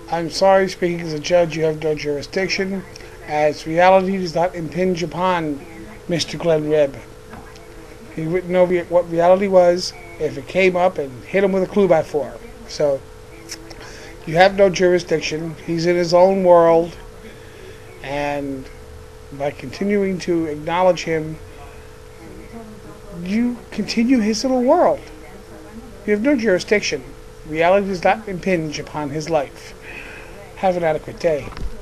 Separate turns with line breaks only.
I'm sorry, speaking as a judge, you have no jurisdiction, as reality does not impinge upon Mr. Glenn Reb. He wouldn't know what reality was if it came up and hit him with a clue by four. So, you have no jurisdiction. He's in his own world, and by continuing to acknowledge him, you continue his little world. You have no jurisdiction. Reality does not impinge upon his life. Have an adequate day.